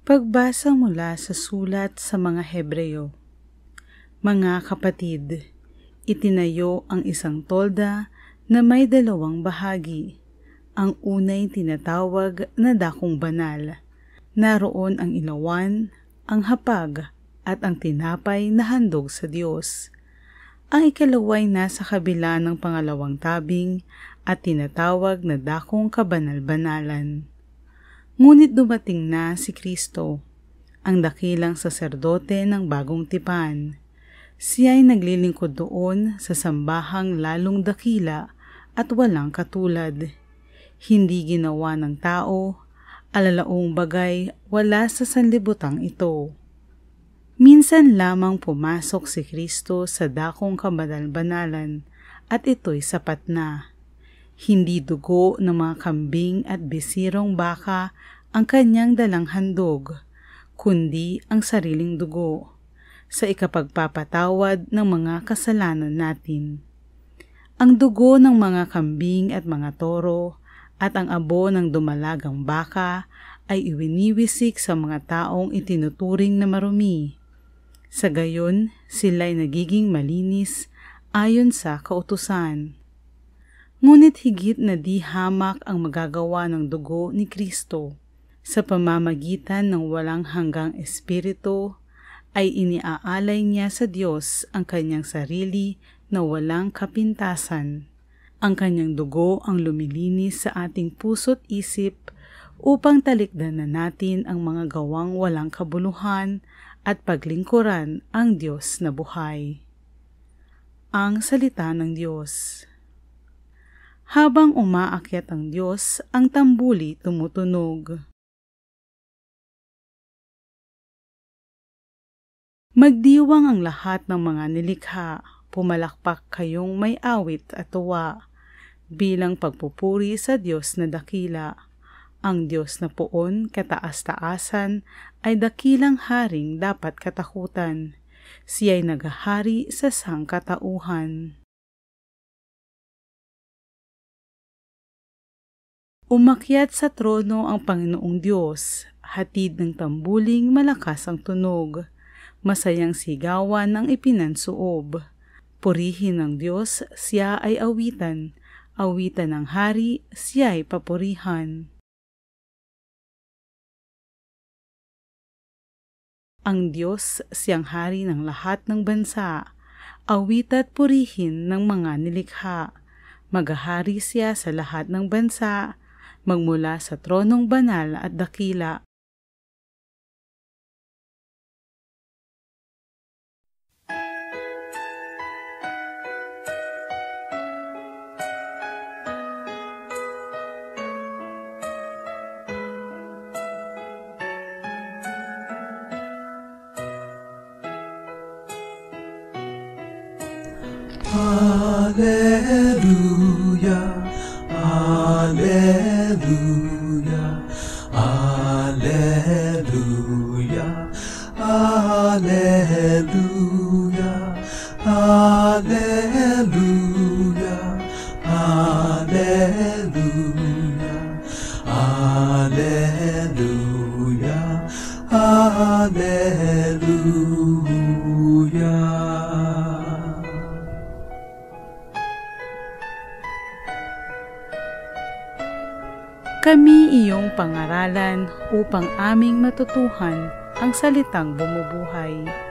Pagbasa mula sa sulat sa mga Hebreo. Mga kapatid, itinayo ang isang tolda na may dalawang bahagi. Ang unay tinatawag na dakong banal. Naroon ang ilawan, ang hapag, at ang tinapay na handog sa Diyos. Ang ikalaway nasa kabila ng pangalawang tabing at tinatawag na dakong kabanal-banalan. Ngunit dumating na si Kristo, ang dakilang saserdote ng bagong tipan. Siya ay naglilingkod doon sa sambahang lalong dakila at walang katulad. Hindi ginawa ng tao, alalaong bagay wala sa sanlibutang ito. Minsan lamang pumasok si Kristo sa dakong kabanal-banalan at ito'y sapat na. Hindi dugo ng mga kambing at bisirong baka ang kanyang dalang handog, kundi ang sariling dugo, sa ikapagpapatawad ng mga kasalanan natin. Ang dugo ng mga kambing at mga toro at ang abo ng dumalagang baka ay iwiniwisik sa mga taong itinuturing na marumi. Sa gayon, sila'y nagiging malinis ayon sa kautusan. Ngunit higit na di hamak ang magagawa ng dugo ni Kristo. Sa pamamagitan ng walang hanggang espiritu, ay iniaalay niya sa Diyos ang kanyang sarili na walang kapintasan. Ang kanyang dugo ang lumilinis sa ating puso't isip upang talikdan na natin ang mga gawang walang kabuluhan at paglingkuran ang Diyos na buhay. Ang salita ng Diyos. Habang umaakyat ang Diyos, ang tambuli tumutunog. Magdiwang ang lahat ng mga nilikha, pumalakpak kayong may awit at tuwa, bilang pagpupuri sa Diyos na dakila. Ang Diyos na poon kataas-taasan ay dakilang haring dapat katakutan. Siya'y naghahari sa sangkatauhan. Umakyat sa trono ang Panginoong Diyos, hatid ng tambuling malakas ang tunog, masayang sigawan ang ipinansuob. Purihin ng Diyos, siya ay awitan, awitan ng hari, siya ay papurihan. Ang Diyos, siyang hari ng lahat ng bansa, awit at purihin ng mga nilikha. Maghahari siya sa lahat ng bansa, magmula sa tronong banal at dakila. Hallelujah, Hallelujah, Hallelujah, Hallelujah, Hallelujah, Hallelujah, Hallelujah, Hallelujah. Kami iyong pangaralan upang aming matutuhan ang salitang bumubuhay.